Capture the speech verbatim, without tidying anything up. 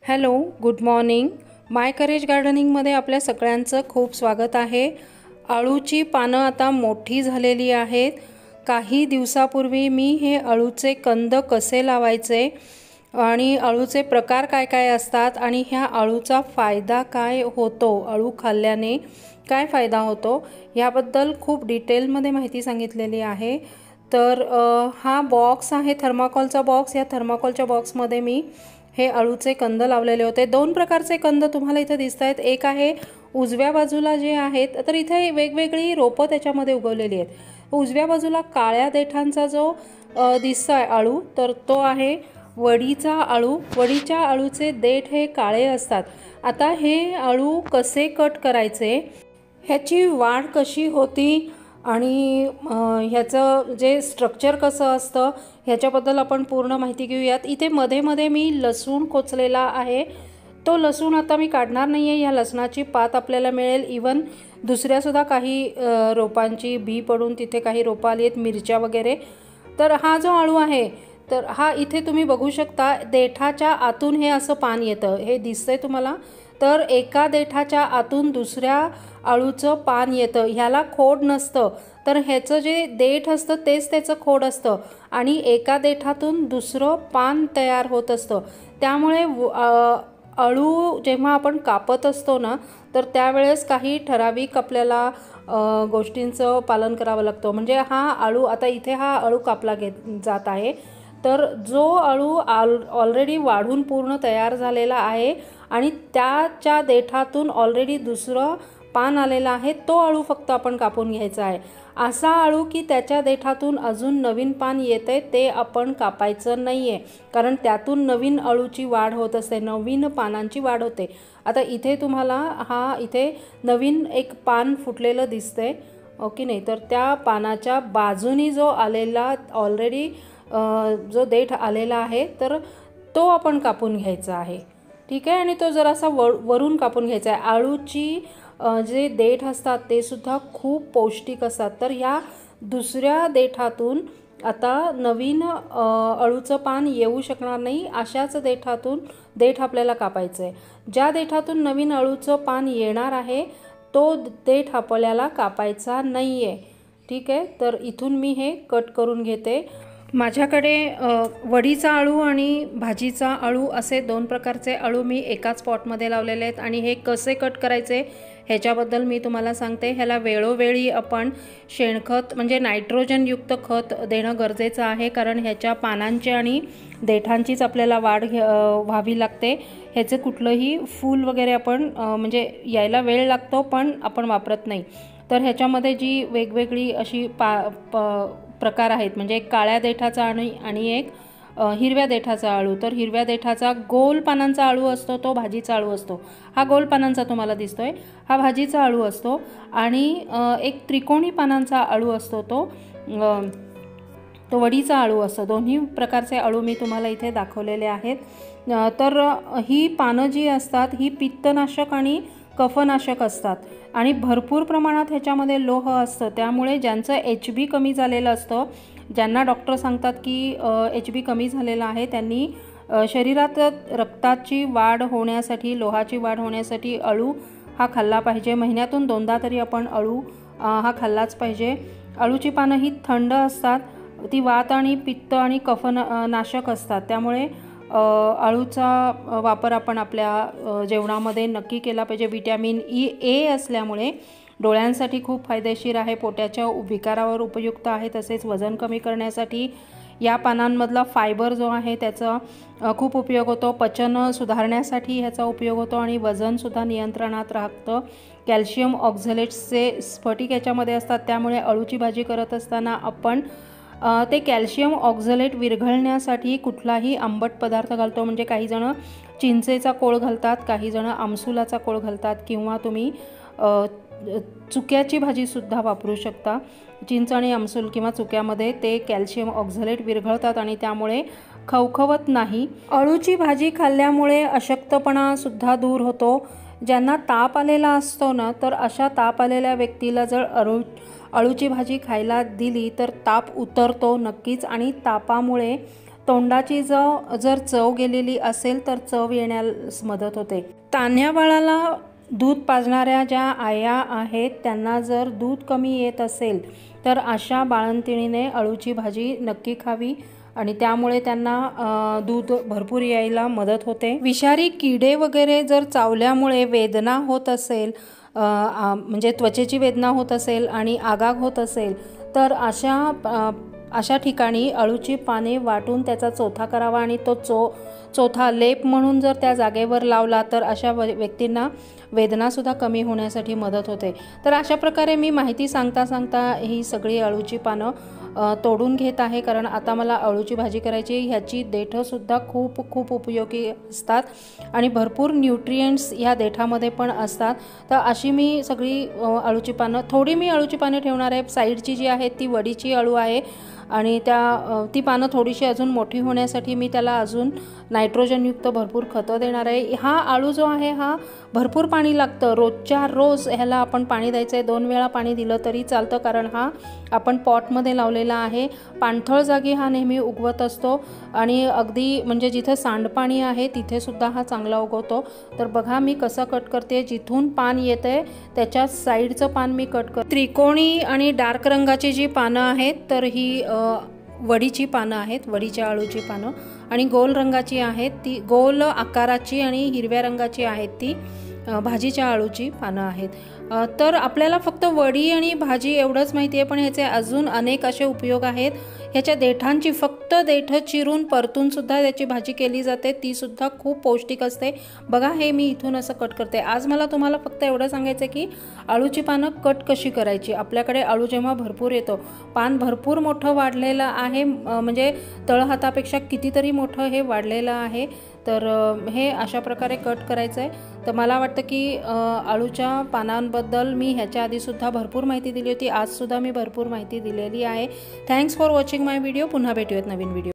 Hello, good morning. My करेज गार्डनिंगमध्ये आपल्या सगळ्यांचं खूप स्वागत आहे. अळूची पानं आता मोठी झालेली आहेत. काही दिवसापूर्वी मी हे अळूचे कंद कसे लावायचे आणि अळूचे प्रकार काय काय असतात आणि ह्या अळूचा फायदा काय होतो, अळू खाल्ल्याने काय फायदा होतो याबद्दल खूप डिटेलमध्ये माहिती सांगितलेली आहे. तर हा बॉक्स आहे थर्माकोलचा बॉक्स. या थर्माकोलच्या बॉक्समध्ये मी हे अळूचे कंद लावलेले होते. दोन प्रकारचे कंद तुम्हाला इथे दिसत आहेत. एक आहे उजव्या बाजूला जे आहेत, तर इथे वेगवेगळी रोपं त्याच्यामध्ये उगवलेली आहेत. उजव्या बाजूला काळ्या देठांचा जो दिसतोय अळू, तर तो आहे वडीचा अळू. वडीच्या अळूचे देठ हे काळे असतात. आता हे अळू कसे कट करायचे, ह्याची वाढ कशी होती आणि ह्याचं जे स्ट्रक्चर कसं असतं ह्याच्याबद्दल आपण पूर्ण माहिती घेऊयात. इथे मध्ये मध्ये मी लसूण कोचलेला आहे. तो लसूण आता मी काढणार नाही आहे. ह्या लसणाची पात आपल्याला मिळेल. इवन दुसऱ्यासुद्धा काही रोपांची बी पडून तिथे काही रोपं आली आहेत, मिरच्या वगैरे. तर हा जो अळू आहे, तर हा इथे तुम्ही बघू शकता देठाच्या आतून हे असं पान येतं, हे दिसतंय तुम्हाला. तर एका देठाच्या आतून दुसऱ्या अळूचं पान येतं. ह्याला खोड नसतं, तर ह्याचं जे देठ असतं तेच त्याचं खोड असतं आणि एका देठातून दुसरं पान तयार होत असतं. त्यामुळे अळू जेव्हा आपण कापत असतो ना, तर त्यावेळेस काही ठराविक आपल्याला गोष्टींचं पालन करावं लागतं. म्हणजे हा अळू, आता इथे हा अळू कापला घेत जात आहे, तर जो अळू ऑल ऑलरेडी वाढून पूर्ण तयार झालेला आहे आणि त्याच्या देठातून ऑलरेडी दुसरं पान आलेलं आहे, तो अळू फक्त आपण कापून घ्यायचा आहे. असा अळू की त्याच्या देठातून अजून नवीन पान येते, ते आपण कापायचं नाही आहे, कारण त्यातून नवीन अळूची वाढ होत असते, नवीन पानांची वाढ होते. आता इथे तुम्हाला हा इथे नवीन एक पान फुटलेलं दिसतंय, ओके नाही, तर त्या पानाच्या बाजूनी जो आलेला ऑलरेडी जो देठ आलेला आहे, तर तो आपण कापून घ्यायचा आहे. ठीक आहे. आणि तो जरासा व वरून कापून घ्यायचा आहे. अळूची जे देठ असतात ते सुद्धा खूप पौष्टिक असतात. तर ह्या दुसऱ्या देठातून आता नवीन अळूचं पान येऊ शकणार नाही. अशाच देठातून देठ आपल्याला कापायचं आहे. ज्या देठातून नवीन अळूचं पान येणार आहे तो देठ आपल्याला कापायचा नाही आहे. ठीक आहे. तर इथून मी हे कट करून घेते. माझ्याकडे वडीचा अळू आणि भाजीचा अळू असे दोन प्रकारचे अळू मी एकाच पॉटमध्ये लावलेले आहेत आणि हे कसे कट करायचे ह्याच्याबद्दल मी तुम्हाला सांगते. ह्याला वेळोवेळी आपण शेणखत म्हणजे नायट्रोजनयुक्त खत देणं गरजेचं आहे, कारण ह्याच्या पानांची आणि देठांचीच आपल्याला वाढ घे व्हावी लागते. ह्याचे कुठलंही फूल वगैरे आपण म्हणजे यायला वेळ लागतो, पण आपण वापरत नाही. तर ह्याच्यामध्ये जी वेगवेगळी अशी पा प प्रकार आहेत, म्हणजे एक काळ्या देठाचा आणि आणि एक हिरव्या देठाचा अळू. तर हिरव्या देठाचा गोल पानांचा अळू असतो, तो भाजीचा अळू असतो. हा गोल पानांचा तुम्हाला दिसतोय, हा भाजीचा अळू असतो. आणि एक त्रिकोणी पानांचा अळू असतो, तो तो वडीचा अळू असतो. दोन्ही प्रकारचे अळू मी तुम्हाला इथे दाखवलेले आहेत. तर ही पानं जी असतात ही पित्तनाशक आणि कफनाशक असतात आणि भरपूर प्रमाणात ह्याच्यामध्ये लोह असतं. त्यामुळे ज्यांचं एच बी कमी झालेलं असतं, ज्यांना डॉक्टर सांगतात की एच बी कमी झालेला आहे, त्यांनी शरीरात रक्ताची वाढ होण्यासाठी, लोहाची वाढ होण्यासाठी अळू हा खाल्ला पाहिजे. महिन्यातून दोनदा तरी आपण अळू हा खाल्लाच पाहिजे. अळूची पानं ही थंड असतात, ती वात आणि पित्त आणि कफनाशक असतात. त्यामुळे अळूचा वापर आपण आपल्या जेवणामध्ये नक्की केला पाहिजे. विटॅमिन ई ए असल्यामुळे डोळ्यांसाठी खूप फायदेशीर आहे, पोटाच्या विकारावर उपयुक्त आहे, तसेच वजन कमी करण्यासाठी या पानांमधला फायबर जो आहे त्याचा खूप उपयोग होतो. पचन सुधारण्यासाठी ह्याचा उपयोग होतो आणि वजनसुद्धा नियंत्रणात राहतं. कॅल्शियम ऑक्झलेट्सचे स्फटिक याच्यामध्ये असतात, त्यामुळे अळूची भाजी करत असताना आपण ते कॅल्शियम ऑक्झलेट विरघळण्यासाठी कुठलाही आंबट पदार्थ घालतो. म्हणजे काही जण चिंचेचा कोळ घालतात, काही जण आमसुलाचा कोळ घालतात, किंवा तुम्ही चुक्याची भाजीसुद्धा वापरू शकता. चिंच आणि आमसूल किंवा चुक्यामध्ये ते कॅल्शियम ऑक्झलेट विरघळतात आणि त्यामुळे खवखवत नाही. अळूची भाजी खाल्ल्यामुळे अशक्तपणासुद्धा दूर होतो. ज्यांना ताप आलेला असतो ना, तर अशा ताप आलेल्या व्यक्तीला जर अळू अळूची भाजी खायला दिली तर ताप उतरतो नक्कीच. आणि तापामुळे तोंडाची जर जर चव गेलेली असेल तर चव येण्यास मदत होते। तान्ह्या बाळाला दूध पाजणाऱ्या ज्या आया आहेत त्यांना जर दूध कमी येत असेल तर अशा बाळंतिणीने अळूची भाजी नक्की खावी आणि त्यामुळे त्यांना दूध भरपूर यायला मदत होते। विषारी किडे वगैरे जर चावल्यामुळे वेदना होत असेल, म्हणजे त्वचेची वेदना होत असेल आणि आगाग होत असेल तर अशा अशा ठिकाणी अळूची पाने वाटून त्याचा चोथा करावा आणि तो चो चोथा लेप म्हणून जर त्या जागेवर लावला तर अशा व्यक्तींना वेदनासुद्धा कमी होण्यासाठी मदत होते। तर अशा प्रकारे मी माहिती सांगता सांगता ही सगळी अळूची पानं तोडून घेत आहे, कारण आता मला अळूची भाजी करायची। ह्याची देठंसुद्धा खूप खूप उपयोगी असतात आणि भरपूर न्यूट्रिएंट्स ह्या देठामध्ये पण असतात। तर अशी मी सगळी अळूची पानं, थोडी मी अळूची पानं ठेवणार आहे। साईडची जी आहे ती वडीची अळू आहे आणि त्या ती पानं थोडीशी अजून मोठी होण्यासाठी मी त्याला अजून नायट्रोजनयुक्त भरपूर खतं देणार आहे। हा आळू जो आहे हा भरपूर पाणी लागतं, रोजच्या रोज ह्याला आपण पाणी द्यायचं आहे। दोन वेळा पाणी दिलं तरी चालतं, कारण हा आपण पॉटमध्ये लावलेला आहे। पाणथळ जागी हा नेहमी उगवत असतो आणि अगदी म्हणजे जिथे सांडपाणी आहे तिथे सुद्धा हा चांगला उगवतो। तर बघा मी कसं कट करते, जिथून पान येते त्याच्या साईडचं पान मी कट कर। त्रिकोणी आणि डार्क रंगाची जी पानं आहेत तर ही वडीची पानं आहेत, वडीच्या अळूची पानं, आणि गोल रंगाची आहेत ती, गोल आकाराची आणि हिरव्या रंगाची आहेत ती भाजीच्या अळूची पानं आहेत। तर आपल्याला फक्त वडी आणि भाजी एवढंच माहिती आहे, पण ह्याचे अजून अनेक असे उपयोग आहेत। ह्याच्या देठांची फक्त देठं चिरून परतून सुद्धा त्याची भाजी केली जाते, ती सुद्धा खूप पौष्टिक असते। बघा हे मी इथून असं कट करते। आज मला तुम्हाला फक्त एवढं सांगायचं की अळूची पानं कट कशी करायची। आपल्याकडे अळू जेव्हा भरपूर येतो, पान भरपूर मोठं वाढलेलं आहे, म्हणजे तळहातापेक्षा कितीतरी मोठं हे वाढलेलं आहे, तर हे अशा प्रकारे कट करायचं आहे। तर मला वाटतं की अळूच्या पानांबद्दल मी ह्याच्या आधीसुद्धा भरपूर माहिती दिली होती, आजसुद्धा मी भरपूर माहिती दिलेली आहे। Thanks for watching my video. पुन्हा भेटूयात नवीन व्हिडिओ।